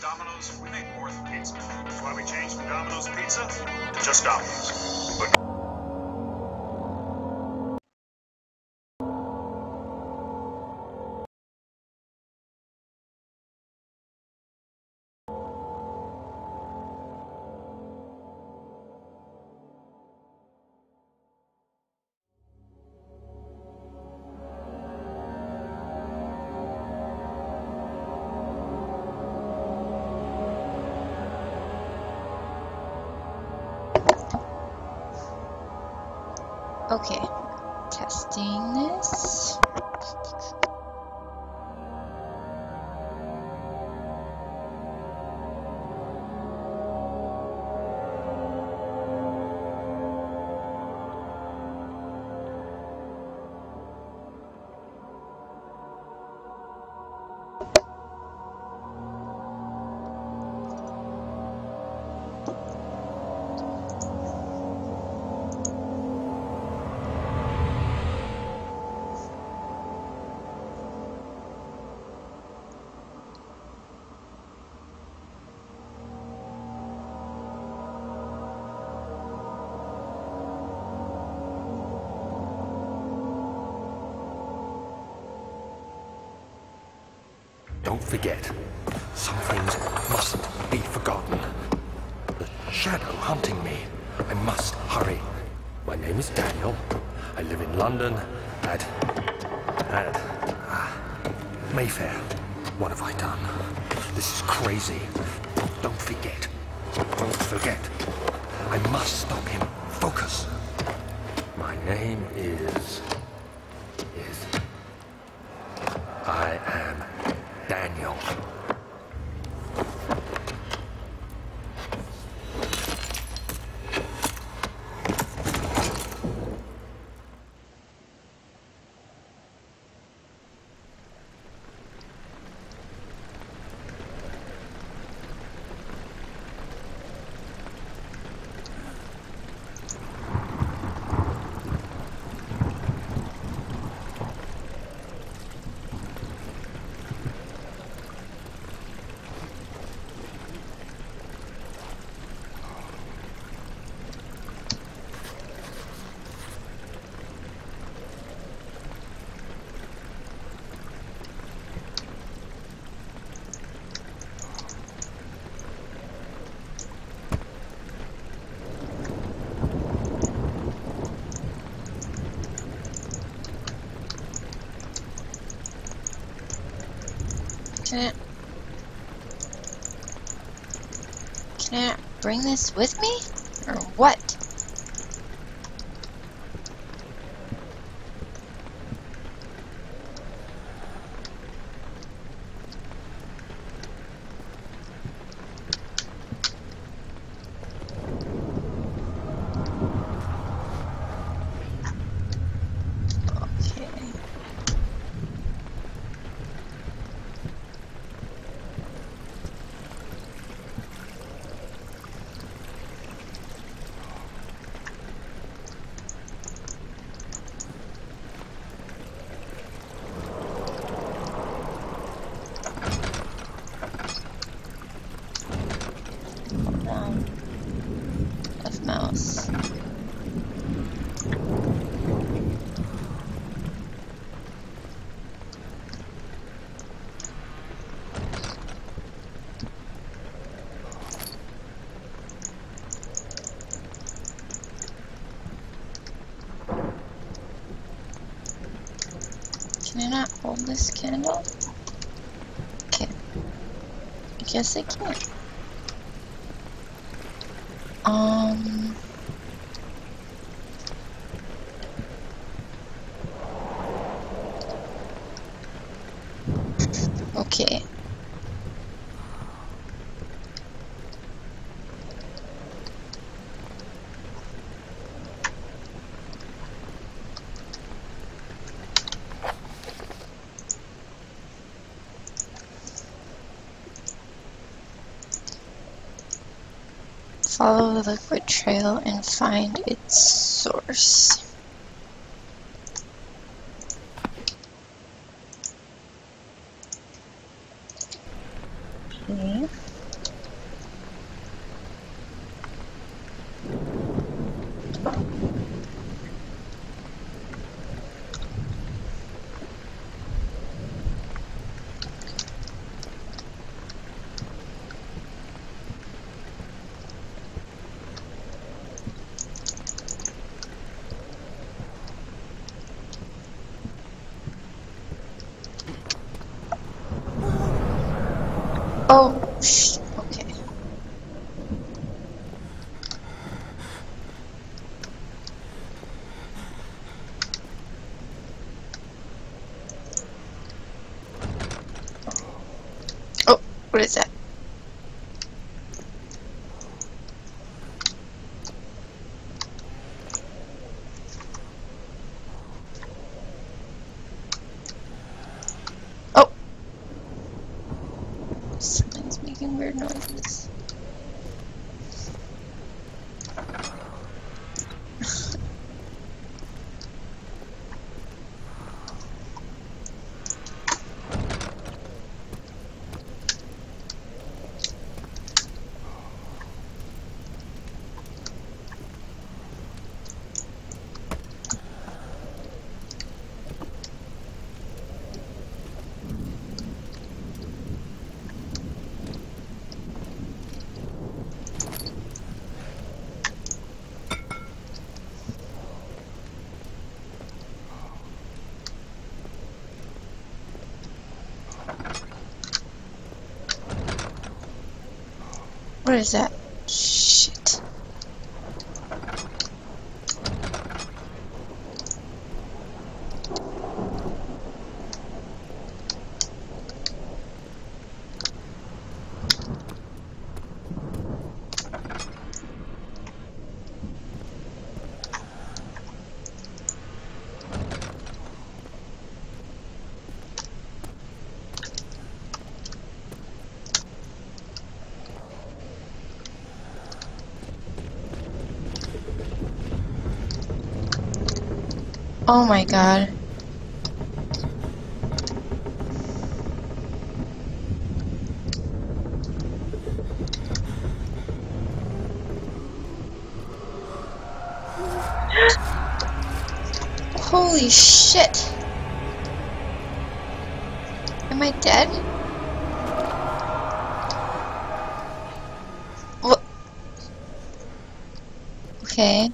Domino's, we make more than pizza. That's why we changed from Domino's Pizza to just Domino's. But Okay, testing this. Don't forget, some things mustn't be forgotten. The shadow hunting me. I must hurry. My name is Daniel. I live in London at Mayfair. What have I done? This is crazy. Don't forget. Don't forget. I must stop him. Focus. My name is... I am Daniel. Can I bring this with me? Or what? Mouse. Can I not hold this candle? Okay. I guess I can. Okay. Follow the liquid trail and find its source. Okay. shh. Okay. Oh, what is that? Oh! Someone's making weird noises. What is that? Shit. Oh my god. Holy shit. Am I dead? What? Okay.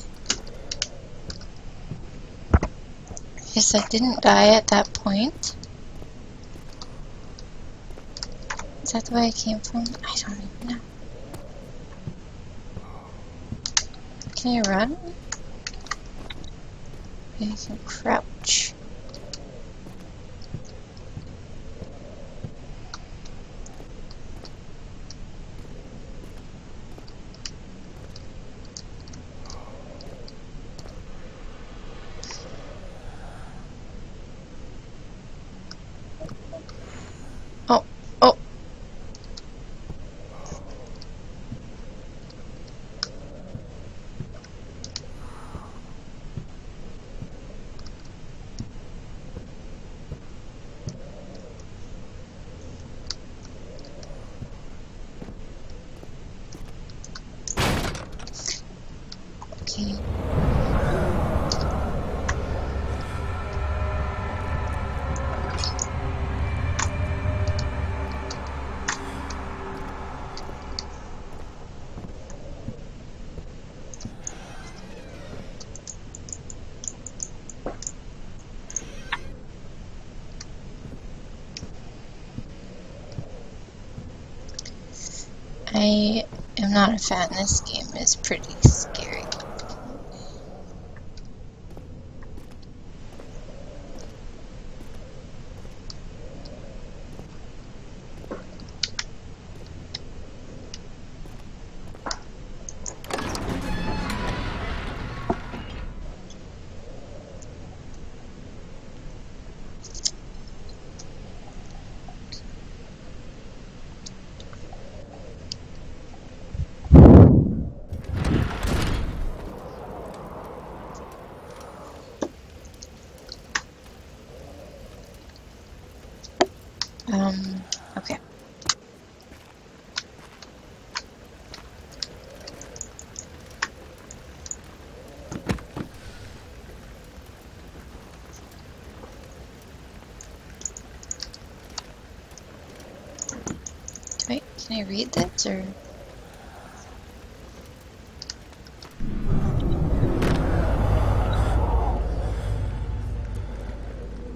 Guess I didn't die at that point. Is that the way I came from? I don't even know. Can you run? You can crouch. Oh, oh. Okay. I am not a fan. This game is pretty scary. Okay. Wait, can I read this or?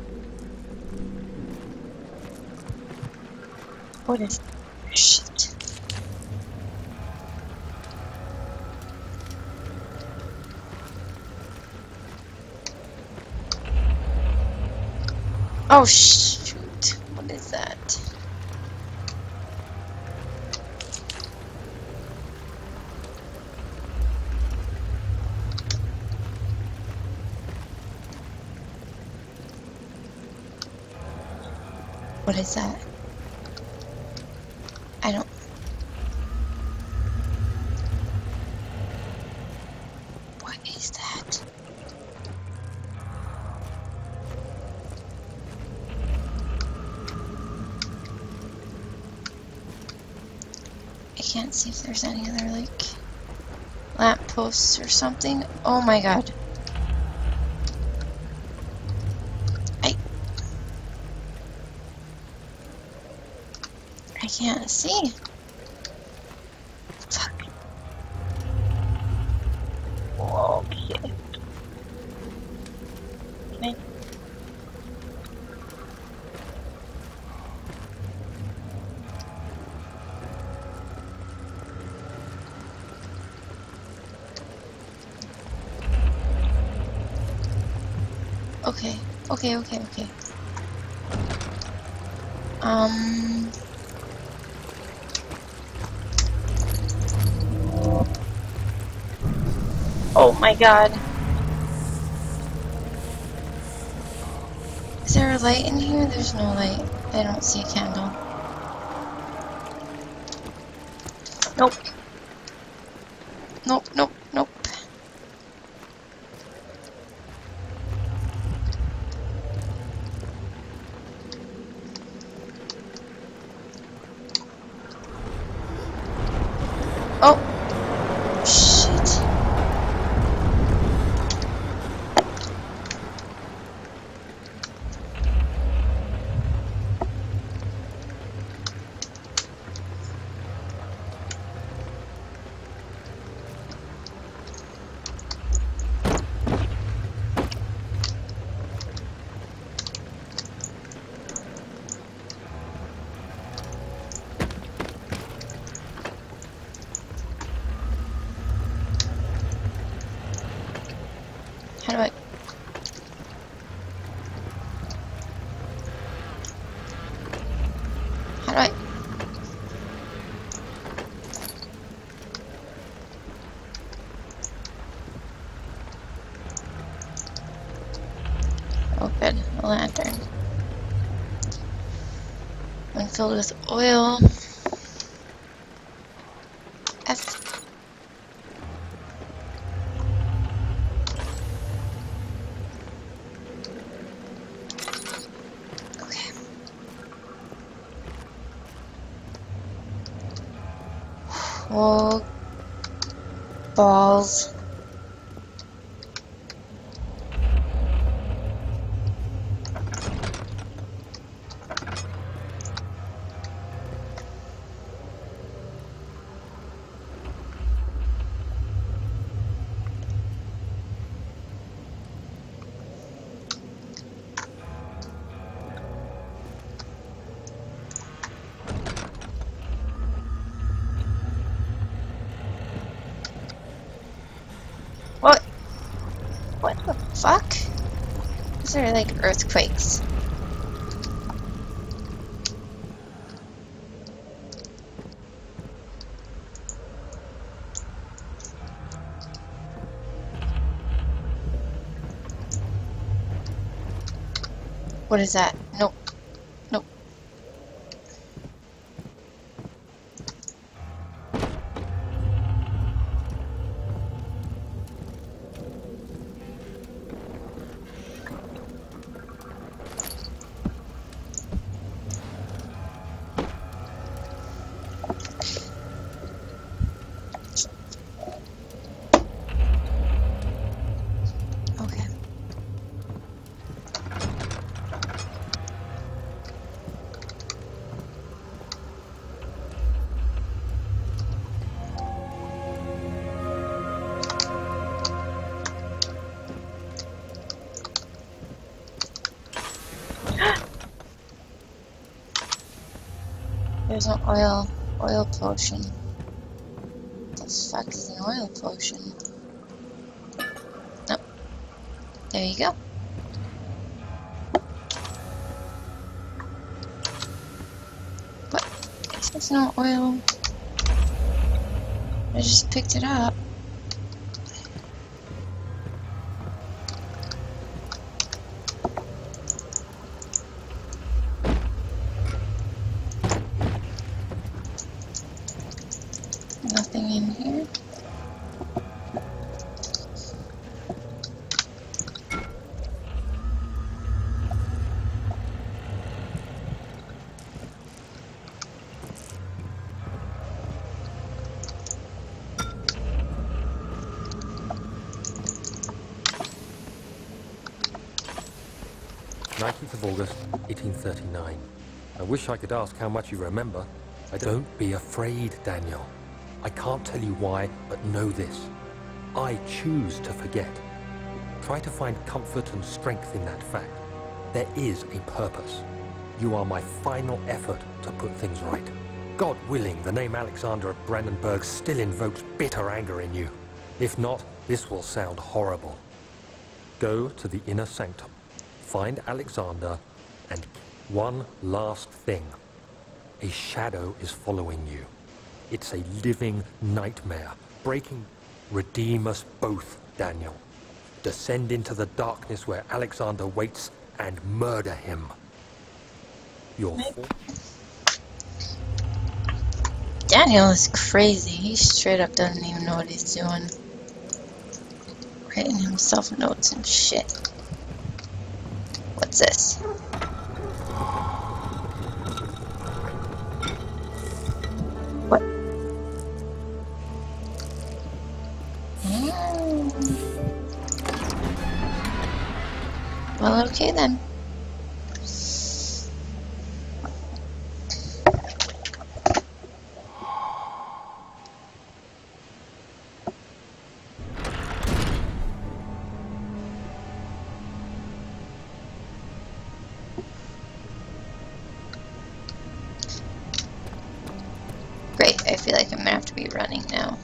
What is shit? Oh shoot! What is that? What is that? I don't... What is that? I can't see if there's any other, like, lampposts or something. Oh my god. I can't see. Fuck. Okay. Okay. Okay. Okay, okay, okay. Oh my god. Is there a light in here? There's no light. I don't see a candle. Nope. Nope, nope, nope. Oh! Shit. How do I... How do I... Oh good, a lantern. When filled with oil... F. Okay. Oh, balls. What? What the fuck? These are like earthquakes. What is that? Nope. Nope. Okay. There's an oil potion. What the fuck is an oil potion? Oh, there you go. There's no oil. I just picked it up. Nothing in here. Of August, 1839. I wish I could ask how much you remember. Don't be afraid, Daniel. I can't tell you why, but know this. I choose to forget. Try to find comfort and strength in that fact. There is a purpose. You are my final effort to put things right. God willing, the name Alexander of Brandenburg still invokes bitter anger in you. If not, this will sound horrible. Go to the inner sanctum. Find Alexander, and one last thing. A shadow is following you. It's a living nightmare. Redeem us both, Daniel. Descend into the darkness where Alexander waits and murder him. Daniel is crazy. He straight up doesn't even know what he's doing. Writing himself notes and shit. What's this? What? Well, okay then. Great, I feel like I'm gonna have to be running now.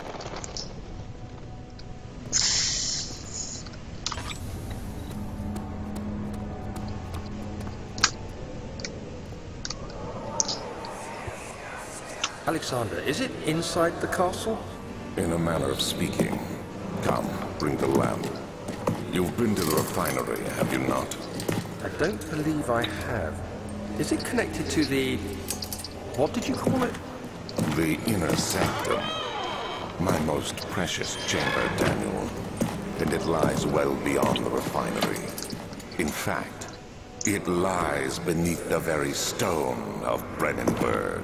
Alexander, is it inside the castle? In a manner of speaking. Come, bring the lamp. You've been to the refinery, have you not? I don't believe I have. Is it connected to the... what did you call it? The inner sanctum. My most precious chamber, Daniel. And it lies well beyond the refinery. In fact, it lies beneath the very stone of Brandenburg.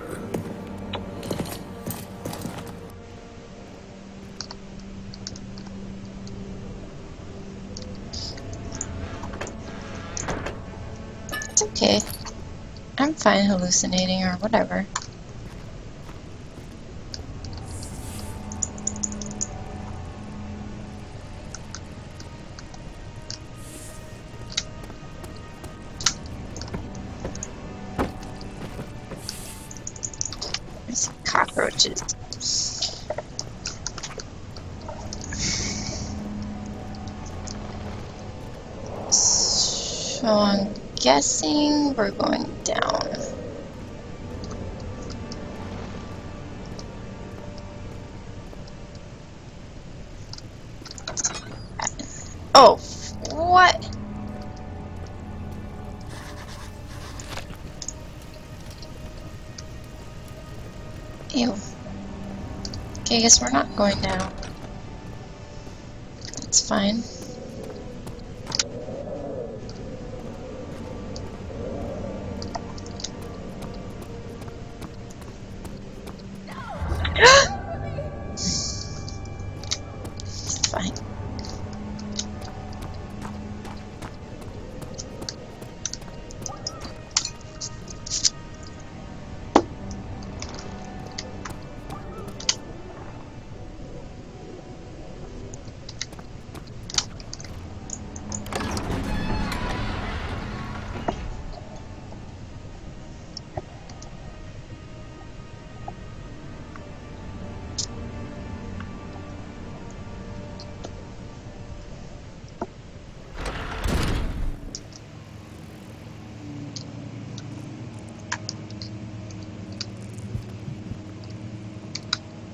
It's okay. I'm fine hallucinating or whatever. There's cockroaches. So I'm guessing we're going down. Oh, what? Ew. Okay, I guess we're not going down. That's fine. It's fine.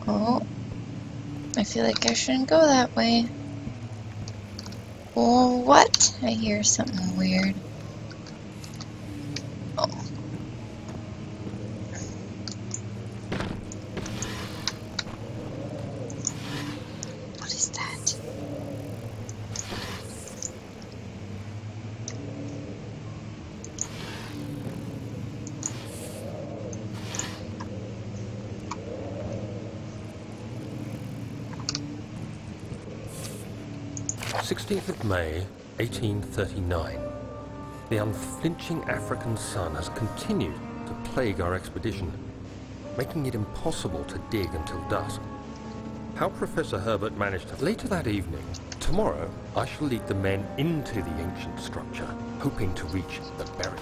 Oh, I feel like I shouldn't go that way. Oh, what? I hear something weird. Oh. What is that? May 1839. The unflinching African sun has continued to plague our expedition, making it impossible to dig until dusk. How Professor Herbert managed to... Later that evening, tomorrow, I shall lead the men into the ancient structure, hoping to reach the burial.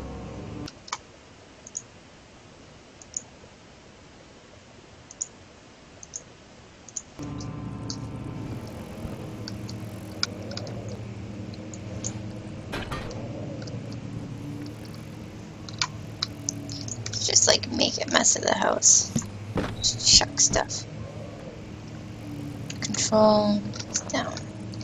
Just like make a mess of the house. Just chuck stuff. Control is down.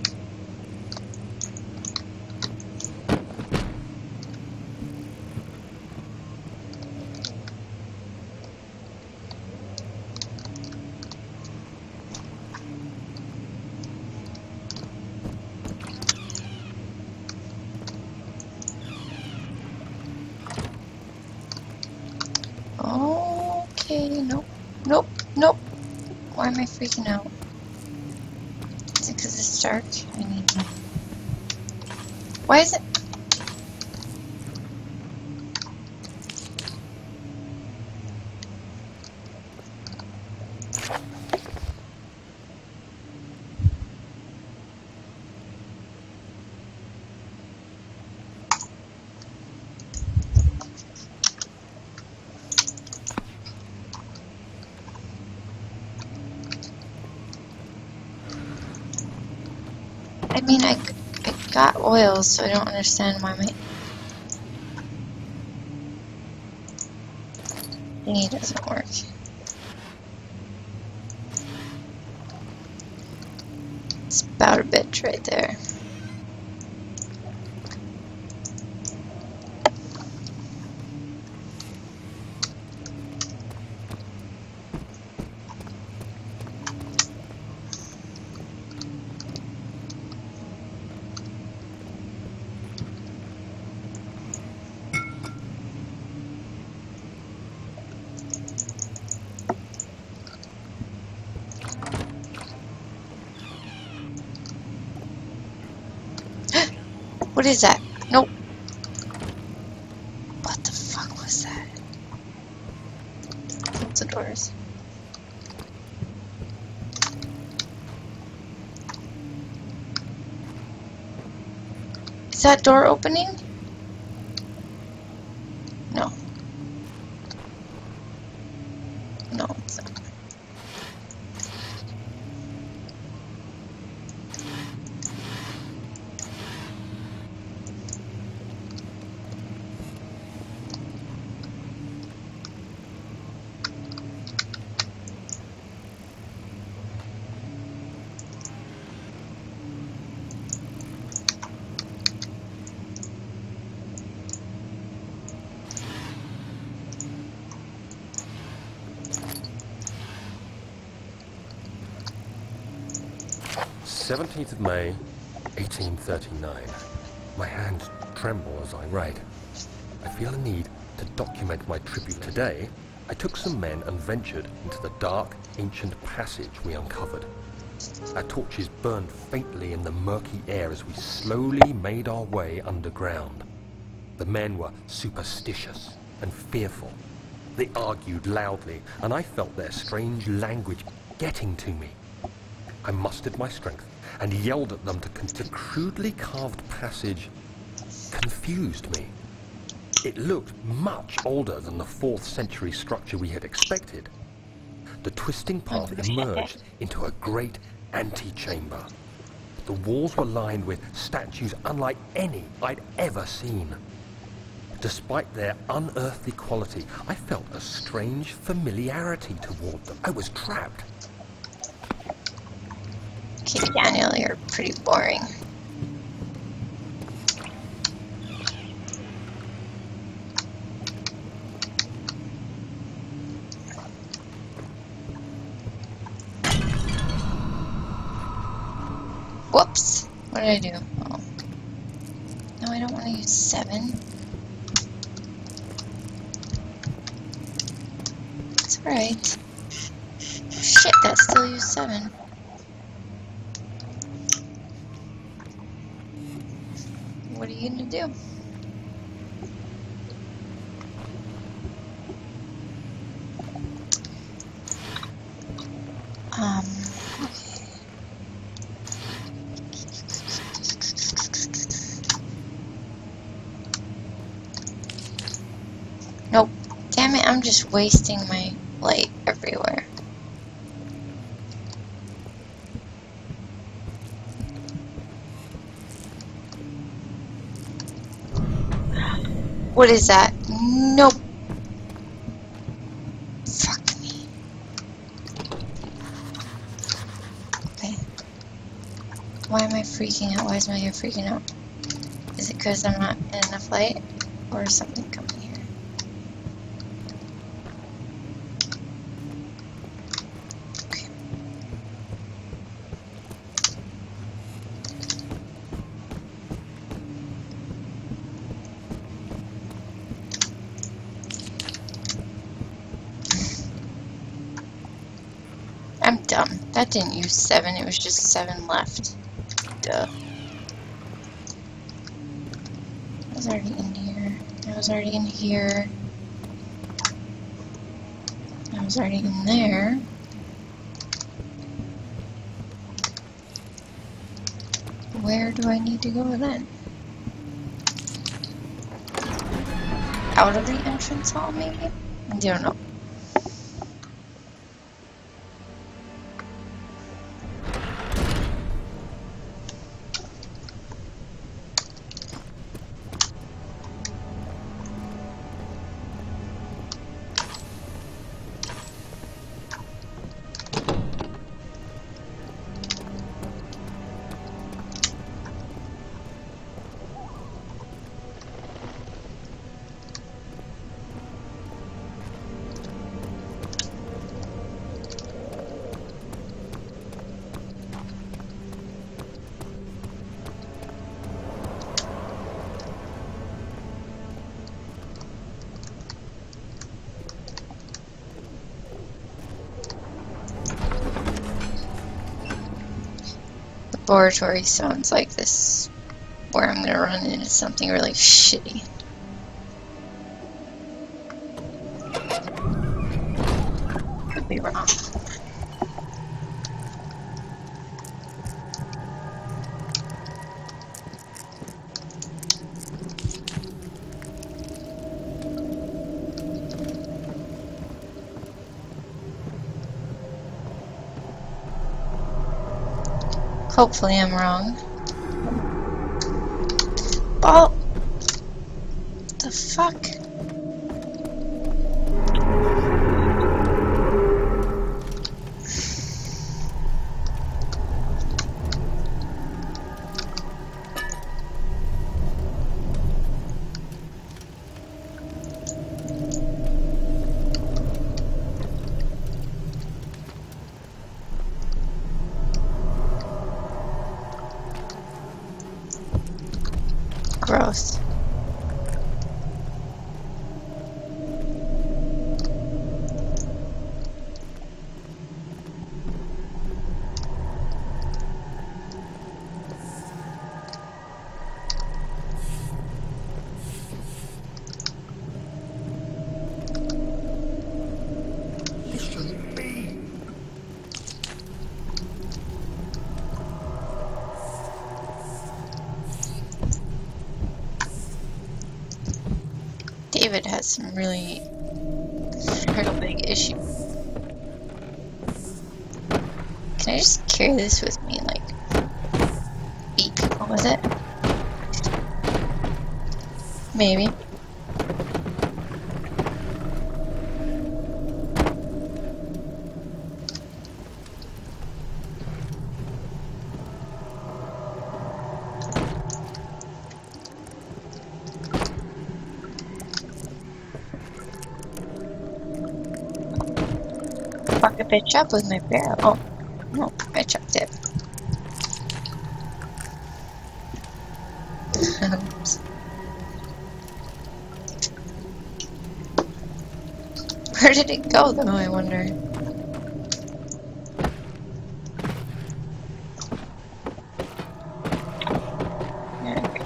Okay, nope, nope, nope. Why am I freaking out? Is it because it's dark? I need to... Why is it... I mean, I got oil, so I don't understand why my thingy doesn't work. It's about a bit right there. What is that? Nope. What the fuck was that? Close the doors. Is that door opening? No. No, it's not. May 1839. My hands tremble as I write. I feel a need to document my tribute today. I took some men and ventured into the dark, ancient passage we uncovered. Our torches burned faintly in the murky air as we slowly made our way underground. The men were superstitious and fearful. They argued loudly, and I felt their strange language getting to me. I mustered my strength and yelled at them the crudely carved passage confused me. It looked much older than the 4th century structure we had expected. The twisting path emerged into a great antechamber. The walls were lined with statues unlike any I'd ever seen. Despite their unearthly quality, I felt a strange familiarity toward them. I was trapped. Okay, Daniel, you're pretty boring. Whoops! What did I do? Oh. No, I don't want to use 7. It's alright. Oh, shit, that still used 7. What are you gonna do? Okay. Nope. Damn it, I'm just wasting my light everywhere. What is that? Nope. Fuck me. Okay. Why am I freaking out? Why is my hair freaking out? Is it because I'm not in enough light? Or is something coming here? Okay. I'm dumb. That didn't use 7, it was just 7 left. Duh. I was already in here. I was already in here. I was already in there. Where do I need to go then? Out of the entrance hall, maybe? I don't know. Laboratory sounds like this, where I'm gonna run into something really shitty. Could be wrong. Hopefully I'm wrong. Oh! The fuck? Gross. David has some really real big issues. Can I just carry this with me, like, 8 people with it? Maybe. bitch up with my barrel. Oh, no, I chucked it. Oops. Where did it go, though, I wonder? Okay.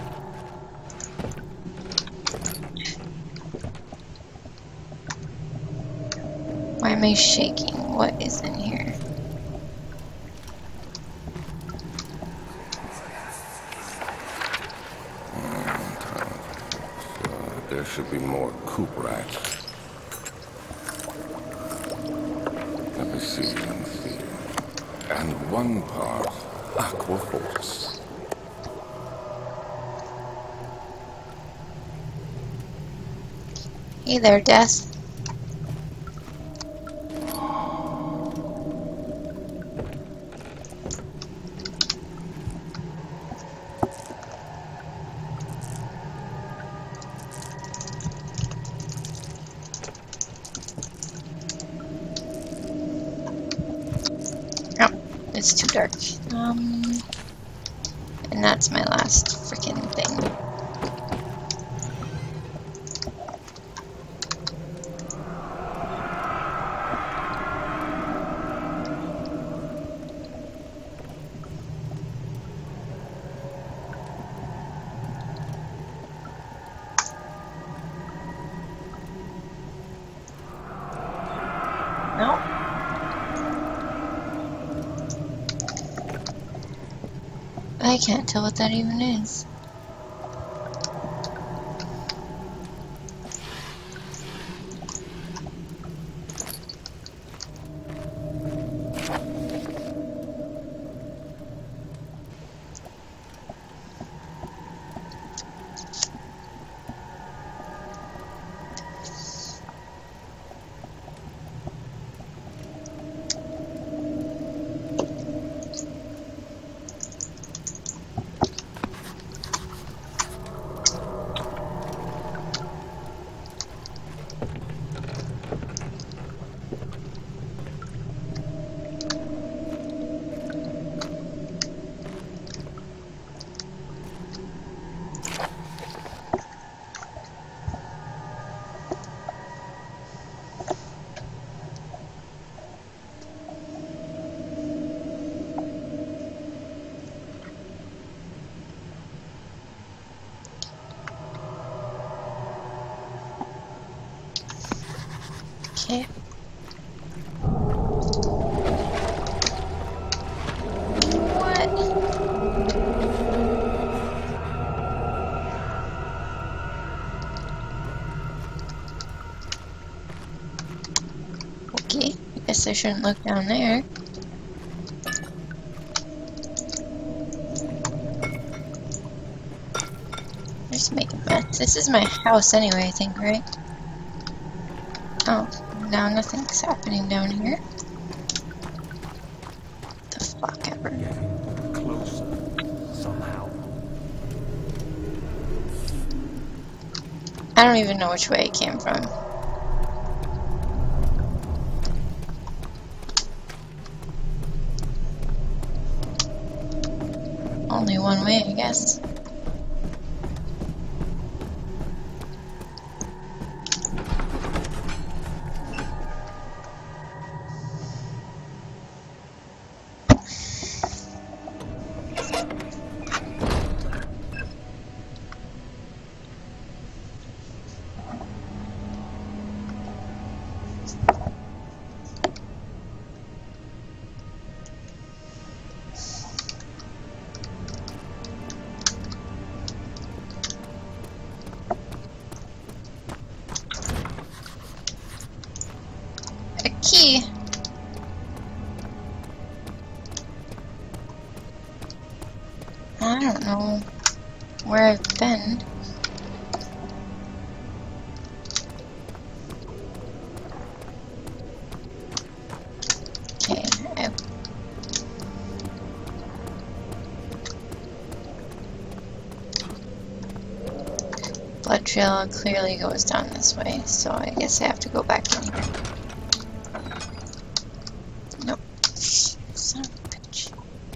Why am I shaking? What is in here? There should be more coop rats. Let me see. And one part aqua force. Hey there, Death. It's too dark. And that's my last freaking thing. No. I can't tell what that even is. Okay. What? Okay, I guess I shouldn't look down there. Just make a mess. This is my house anyway, I think, right? Oh, now nothing's happening down here. The fuck ever. Getting closer, somehow. I don't even know which way it came from. Only one way, I guess. Key. I don't know where I've been. Okay, blood trail clearly goes down this way, so I guess I have to go back in here. Son of a bitch.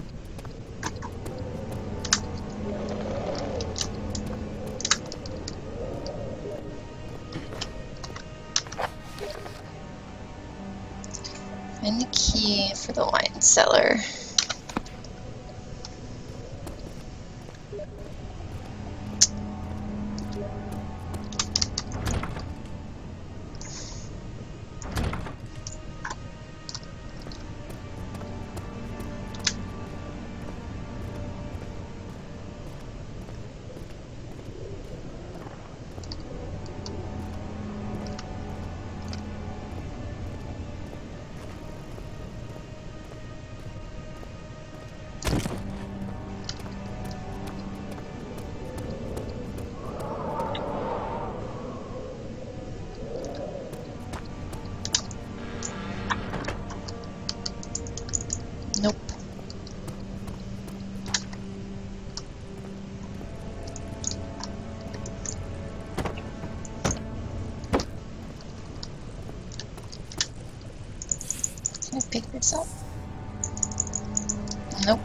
Find the key for the wine cellar. Nope. Can I pick this up? Nope.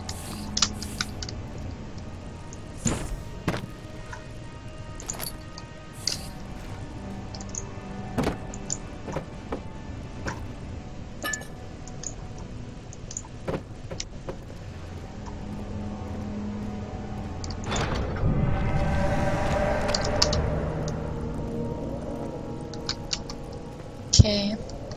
Okay.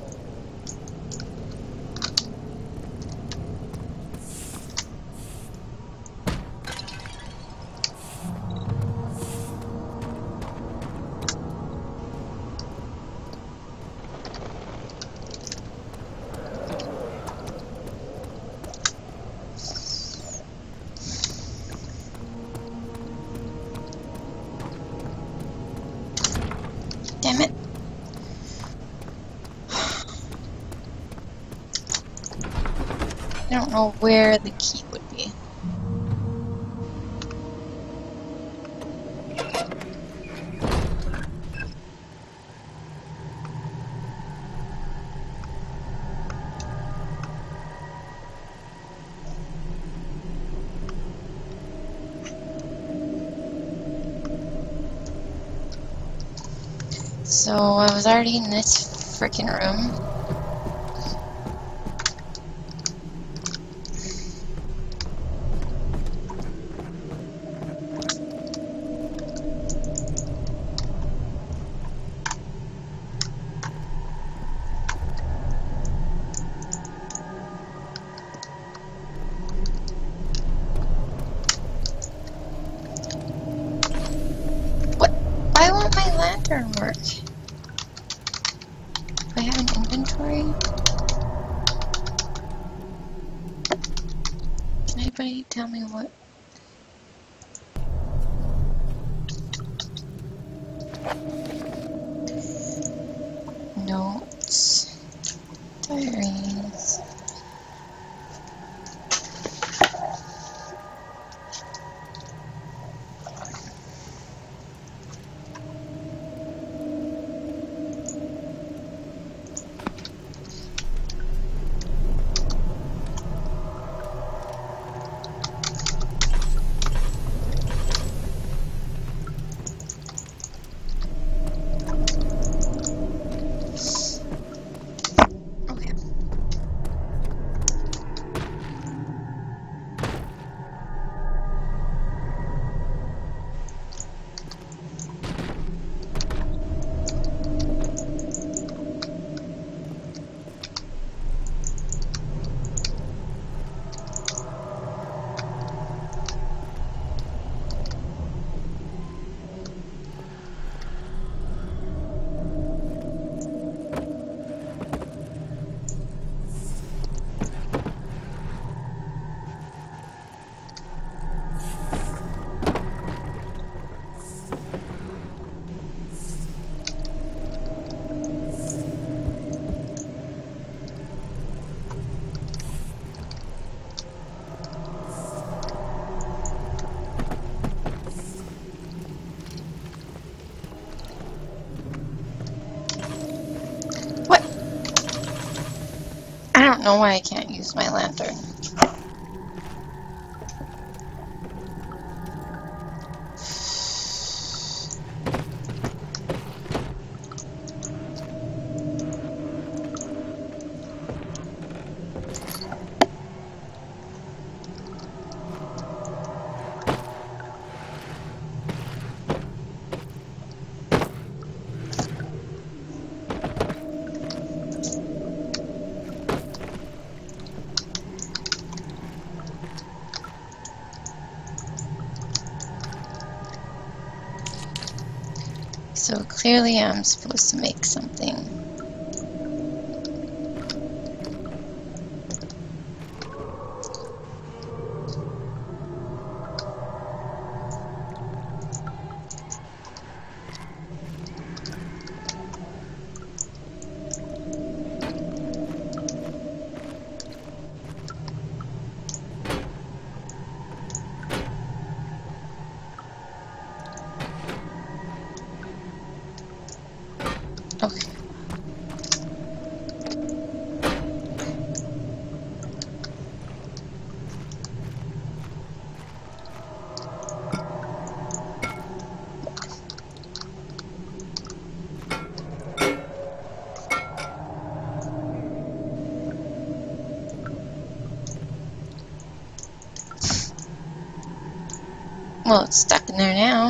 Damn it. I don't know where the key would be. So I was already in this freaking room. What? Why won't my lantern work? Do I have an inventory? Can anybody tell me what? Notes. Diaries. Okay. What? I don't know why I can't use my lantern. So clearly I'm supposed to make something. Okay. Well, it's stuck in there now.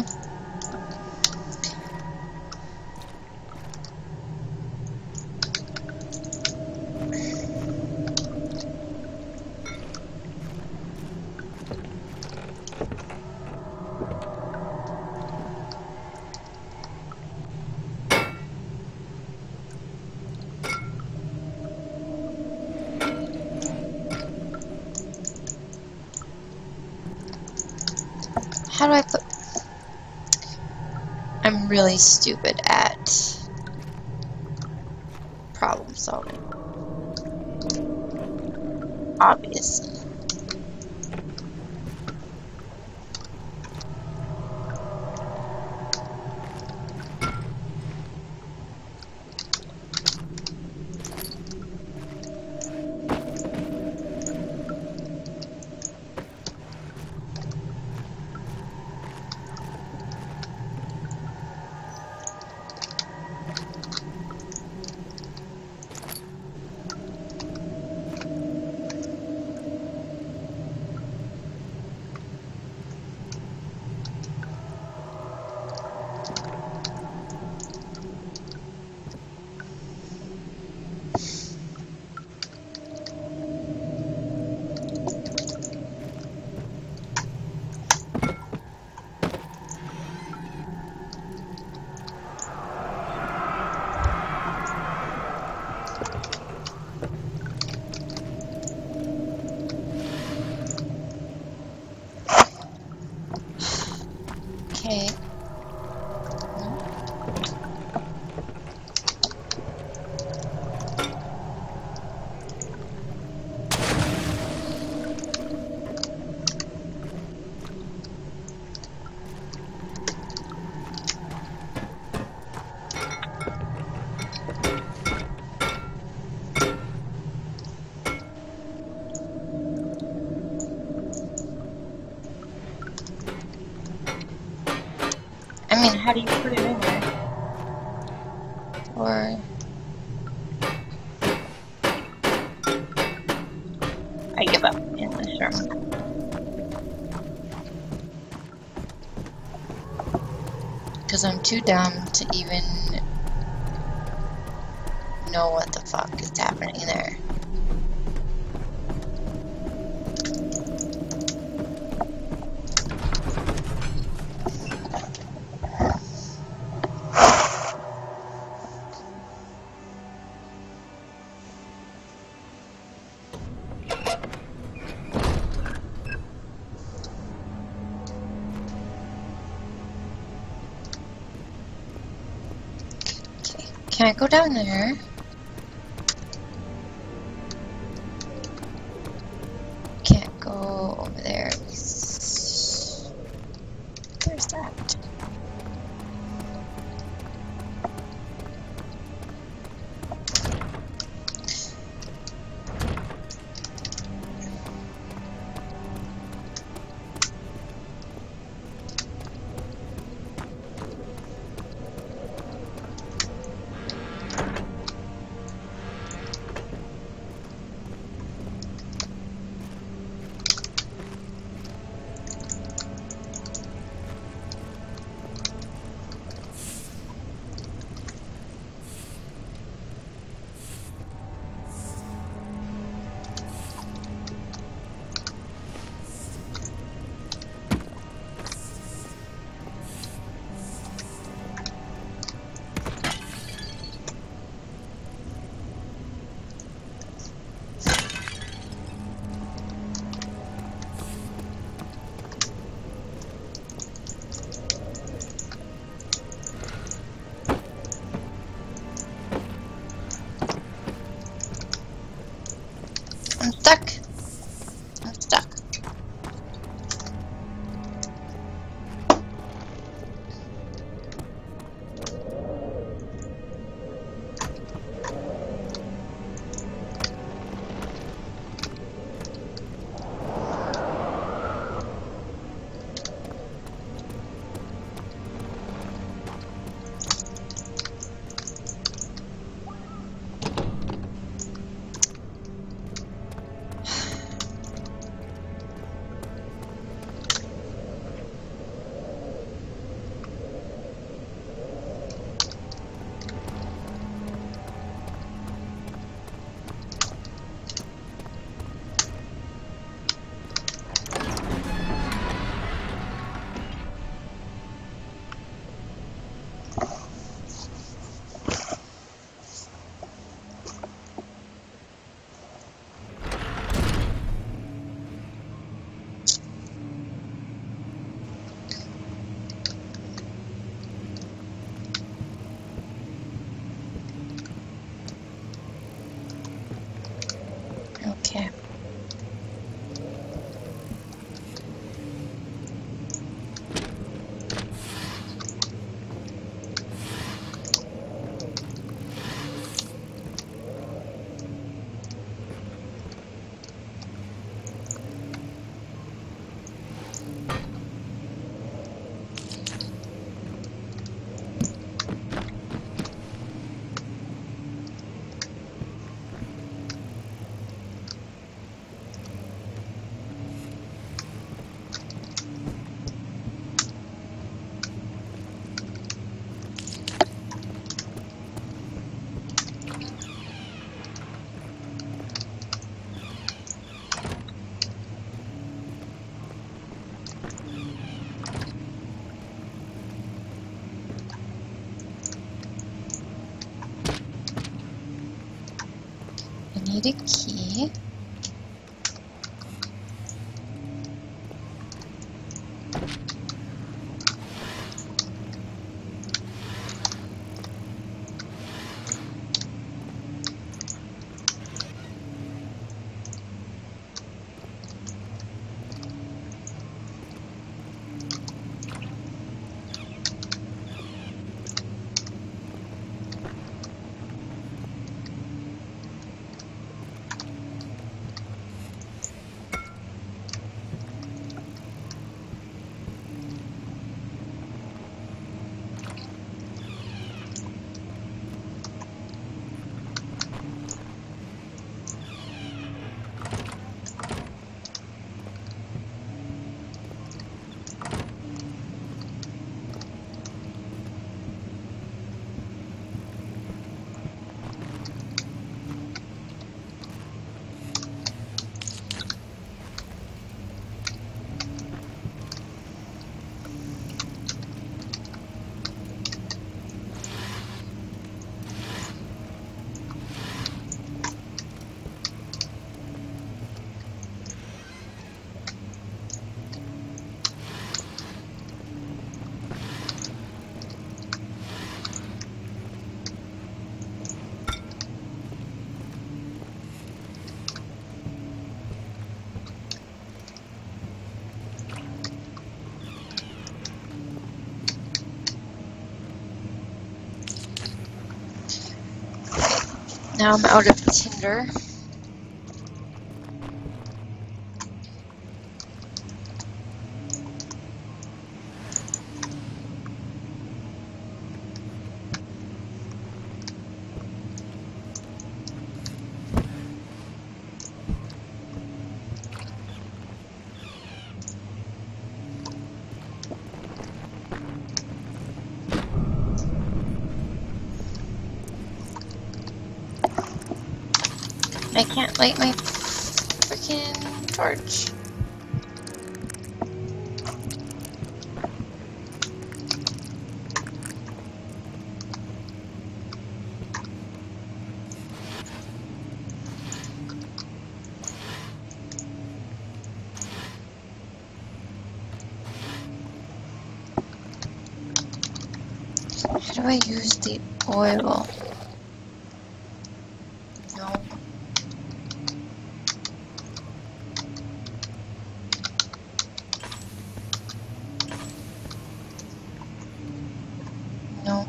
How do I put... I'm really stupid at problem solving. Obviously. Okay. I mean, how do you put it in there? Or... I give up in this room. Because I'm too dumb to even know what the fuck is happening there. Can I go down there? Can't go over there. There's that. need a key. Now I'm out of tinder. I can't light my freaking torch. How do I use the oil? No. No.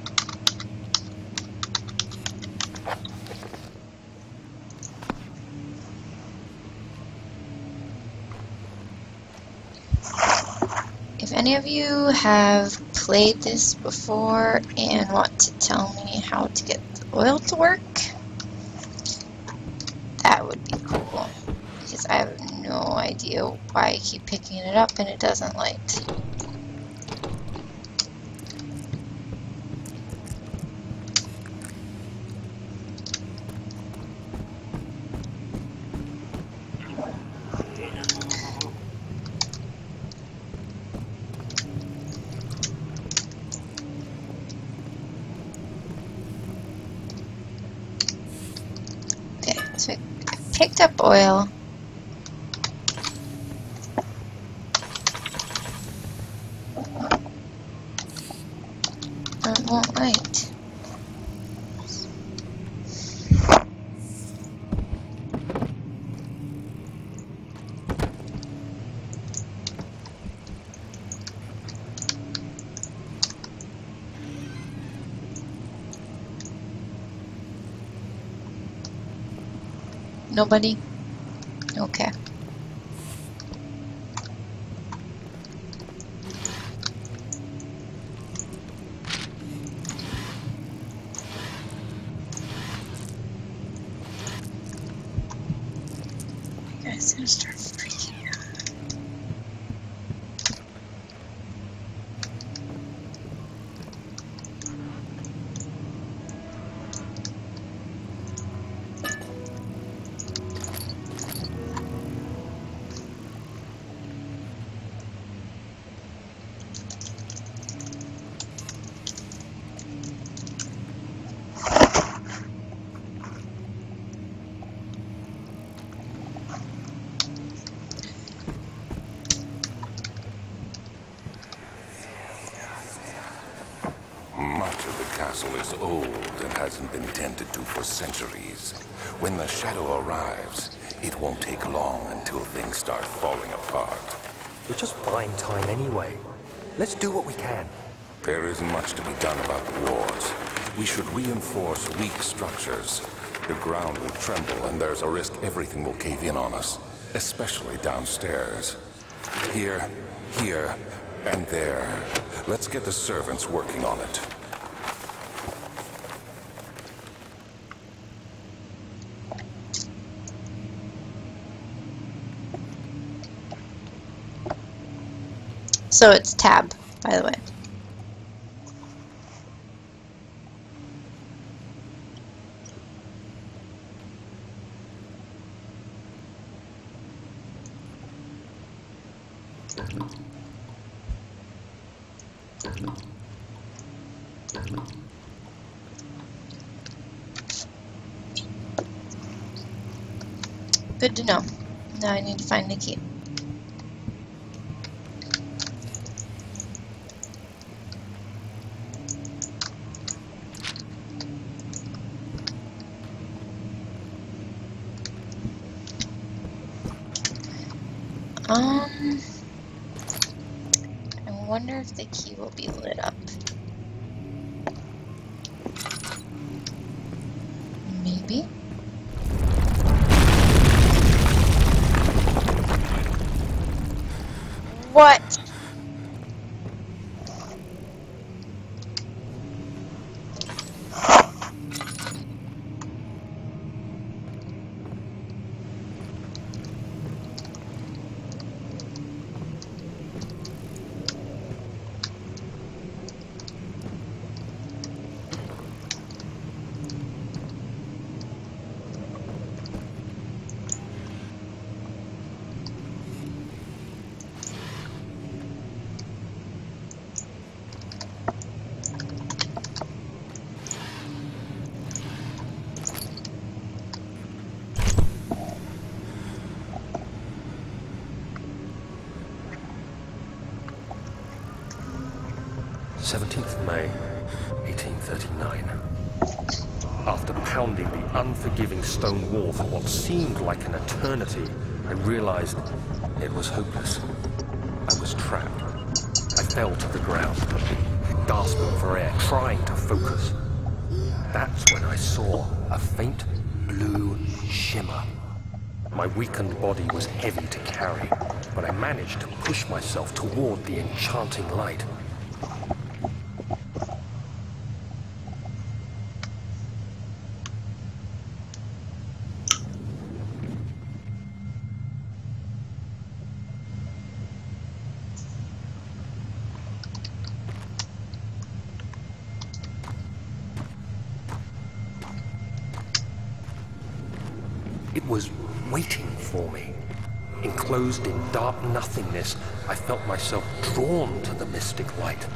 If any of you have played this before and want to tell me how to get the oil to work, that would be cool. Because I have no idea why I keep picking it up and it doesn't light. So I picked up oil. It won't light. Nobody? Okay. You guys gonna start freaking out. castle is old and hasn't been tended to for centuries. When the shadow arrives, it won't take long until things start falling apart. We're just buying time anyway. Let's do what we can. There isn't much to be done about the walls. We should reinforce weak structures. The ground will tremble, and there's a risk everything will cave in on us, especially downstairs. Here, and there. Let's get the servants working on it. So it's tab, by the way. Good to know. Now I need to find the key. I wonder if the key will be lit up. Maybe. What? May 1839. After pounding the unforgiving stone wall for what seemed like an eternity, I realized it was hopeless. I was trapped. I fell to the ground, gasping for air, trying to focus. That's when I saw a faint blue shimmer. My weakened body was heavy to carry, but I managed to push myself toward the enchanting light. It was waiting for me. Enclosed in dark nothingness, I felt myself drawn to the mystic light.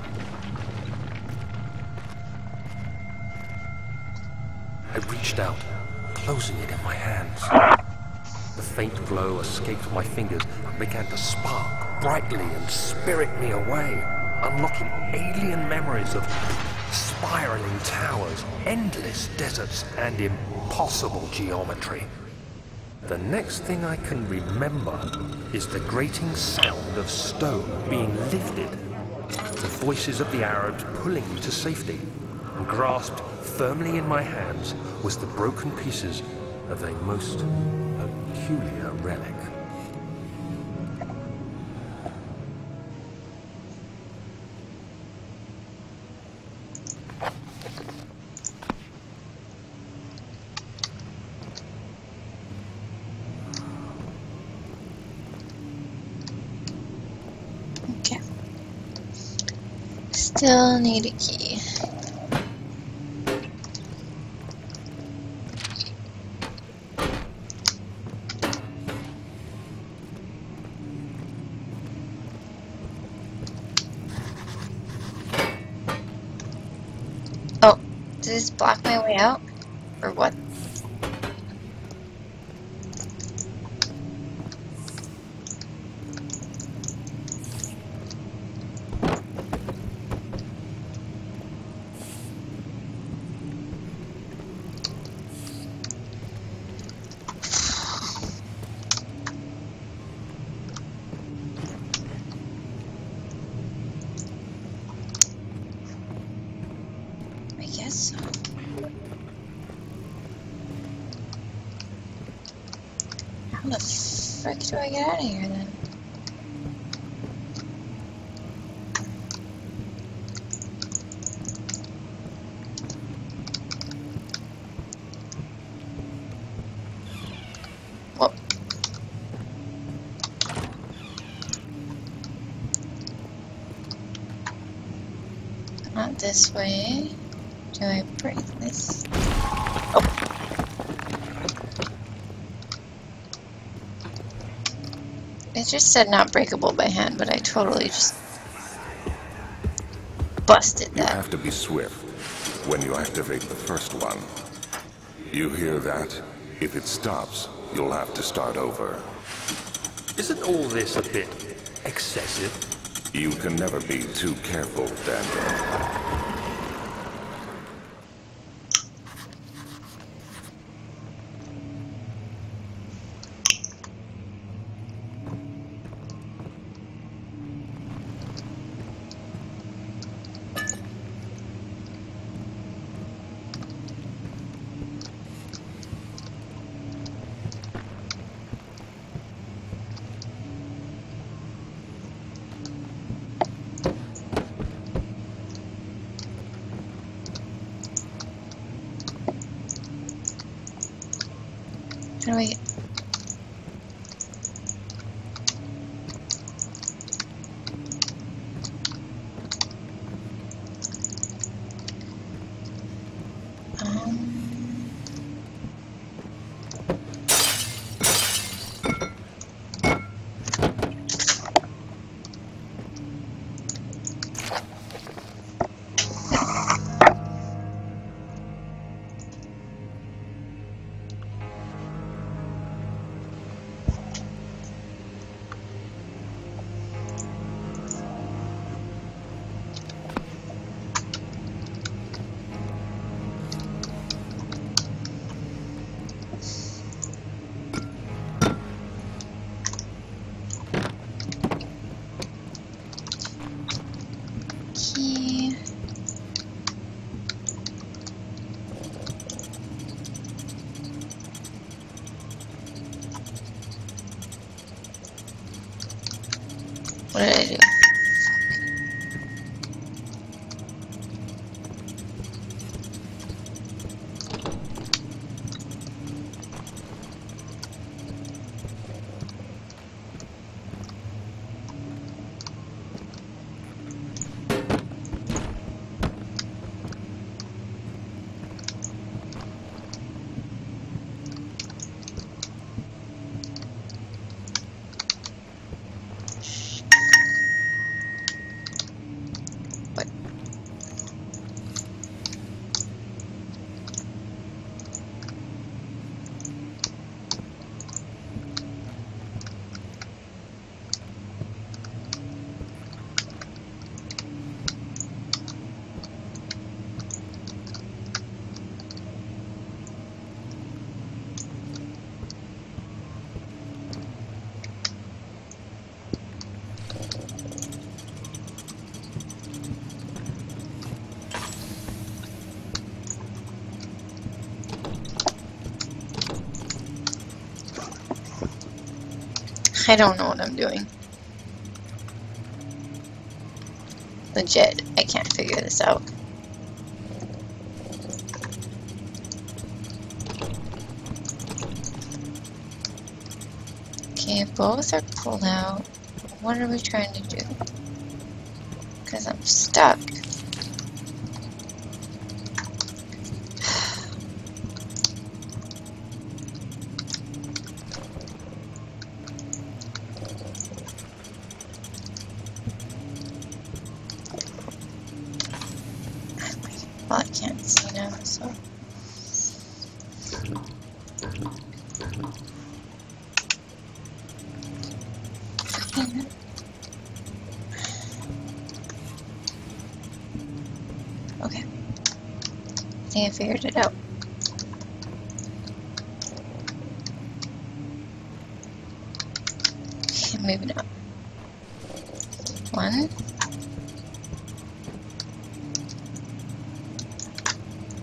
I reached out, closing it in my hands. The faint glow escaped my fingers and began to spark brightly and spirit me away, unlocking alien memories of spiraling towers, endless deserts, and impossible geometry. The next thing I can remember is the grating sound of stone being lifted, the voices of the Arabs pulling me to safety, and grasped firmly in my hands was the broken pieces of a most peculiar relic. Still need a key. Oh, does this block my way out? Or what? So. How the frick do I get out of here then? Whoop. Not this way. Do I break this? Oh. It just said not breakable by hand, but I totally just busted You that. have to be swift when you activate the first one. You hear that? If it stops, you'll have to start over. Isn't all this a bit excessive? You can never be too careful, Daniel. How do I get... key? What did I do? I don't know what I'm doing. Legit, I can't figure this out. Okay, both are pulled out. What are we trying to do? Because I'm stuck. Well, I can't see now, so... Okay. I think I figured it out. Okay, maybe not. 1.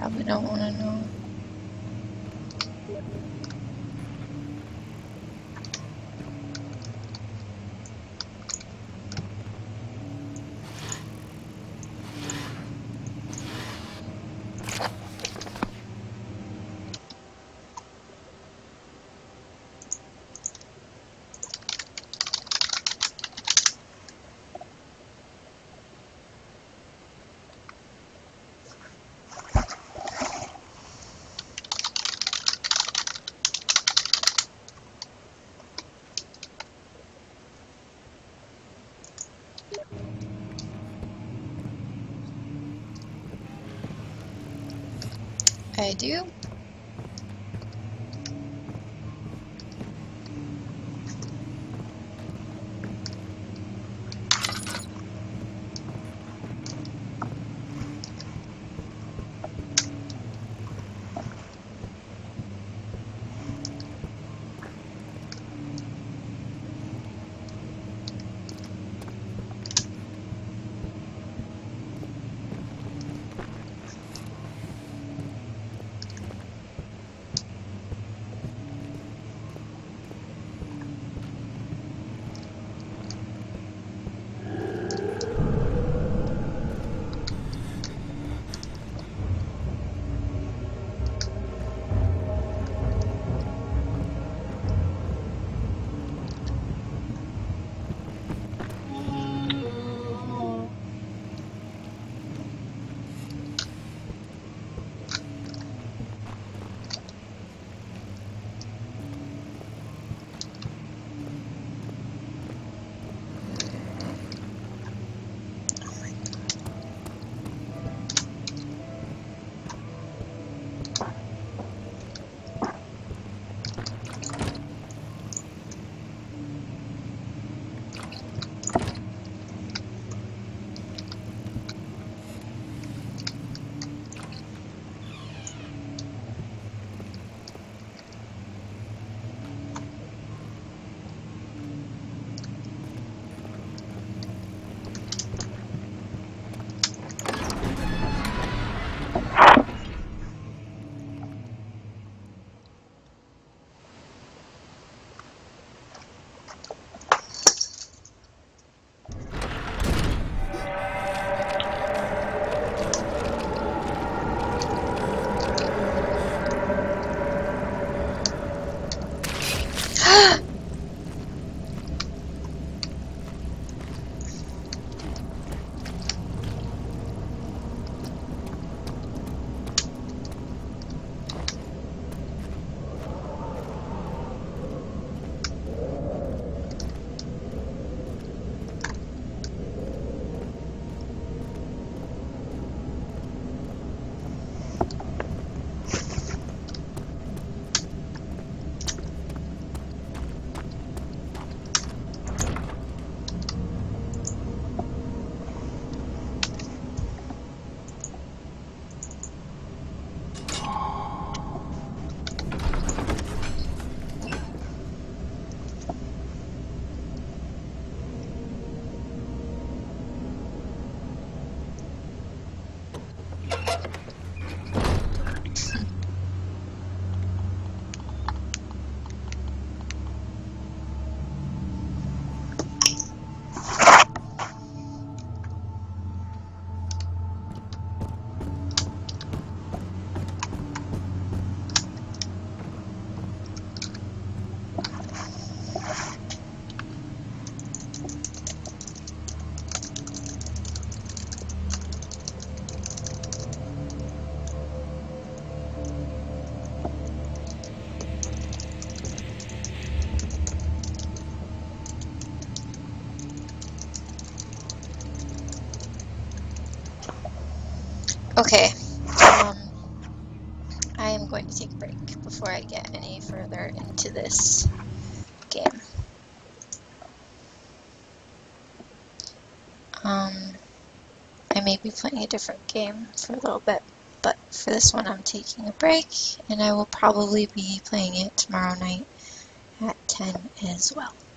probably don't want to know. I do. Okay, I am going to take a break before I get any further into this game. I may be playing a different game for a little bit, but for this one I'm taking a break, and I will probably be playing it tomorrow night at 10 as well.